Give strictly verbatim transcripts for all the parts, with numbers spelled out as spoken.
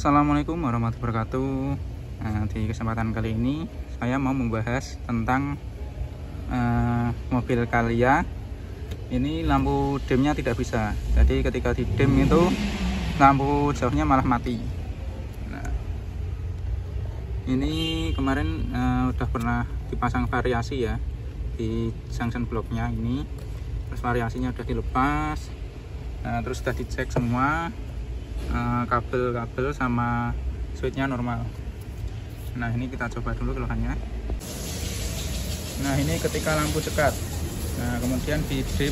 Assalamualaikum warahmatullahi wabarakatuh. Nah, di kesempatan kali ini saya mau membahas tentang uh, mobil Calya. Ini lampu dimnya tidak bisa, jadi ketika di dim itu lampu jauhnya malah mati. Nah, ini kemarin uh, udah pernah dipasang variasi ya di junction blocknya ini, terus variasinya udah dilepas. Nah, terus sudah dicek semua kabel-kabel uh, sama switchnya normal. Nah, ini kita coba dulu keluhannya. Nah, ini ketika lampu cekat, nah kemudian di dim,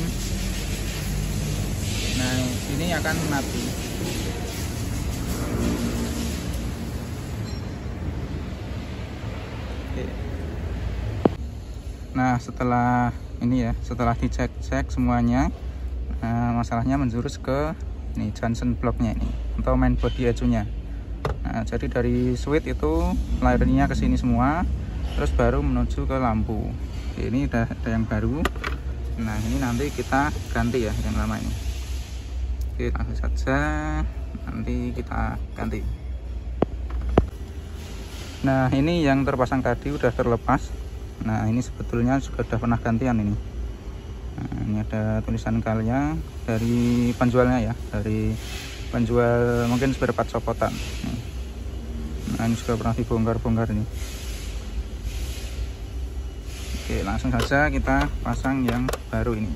nah ini akan mati. Oke. Nah, setelah ini ya, setelah dicek-cek semuanya, nah, masalahnya menjurus ke ini junction blocknya ini atau main body E C U-nya. Nah, jadi dari switch itu layarnya ke sini semua, terus baru menuju ke lampu. Oke, ini udah ada yang baru. Nah, ini nanti kita ganti ya yang lama ini. Oke, langsung saja nanti kita ganti. Nah, ini yang terpasang tadi udah terlepas. Nah, ini sebetulnya juga udah pernah gantian ini. Nah, ini ada tulisan Calya dari penjualnya ya, dari penjual mungkin spare part sopotan. Nah, ini sudah pernah dibongkar-bongkar ini. Oke, langsung saja kita pasang yang baru ini.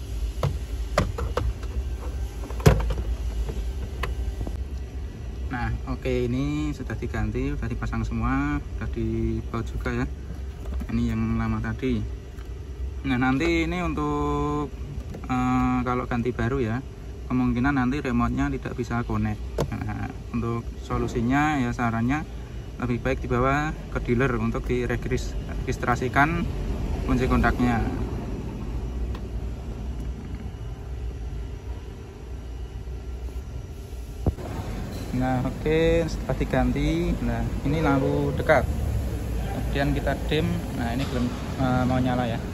Nah, oke, ini sudah diganti, sudah dipasang semua, sudah dibaut juga ya. Ini yang lama tadi. Nah, nanti ini untuk uh, kalau ganti baru ya, kemungkinan nanti remote-nya tidak bisa connect. Nah, untuk solusinya ya sarannya lebih baik dibawa ke dealer untuk diregistrasikan kunci kontaknya. Nah, oke, setelah diganti, nah ini lampu dekat, kemudian kita dim. Nah, ini belum uh, mau nyala ya,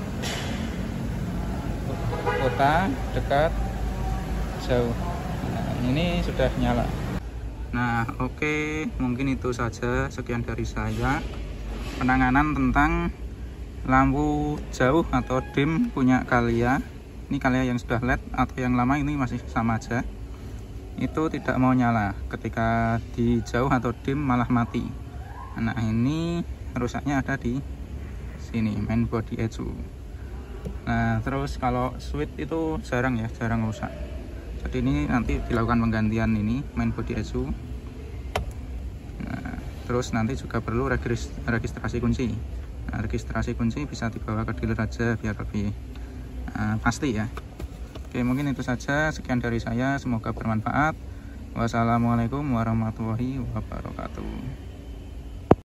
kota, dekat, jauh. Nah, ini sudah nyala. Nah, oke, okay. Mungkin itu saja, sekian dari saya penanganan tentang lampu jauh atau dim punya Calya. Ini Calya yang sudah L E D atau yang lama ini masih sama aja, itu tidak mau nyala ketika di jauh atau dim malah mati. Nah, ini rusaknya ada di sini, main body E C U. Nah, terus kalau switch itu jarang ya, jarang rusak. Jadi ini nanti dilakukan penggantian ini main body E C U. Nah, terus nanti juga perlu registrasi kunci. Nah, registrasi kunci bisa dibawa ke dealer aja biar lebih uh, pasti ya. Oke, mungkin itu saja, sekian dari saya, semoga bermanfaat. Wassalamualaikum warahmatullahi wabarakatuh.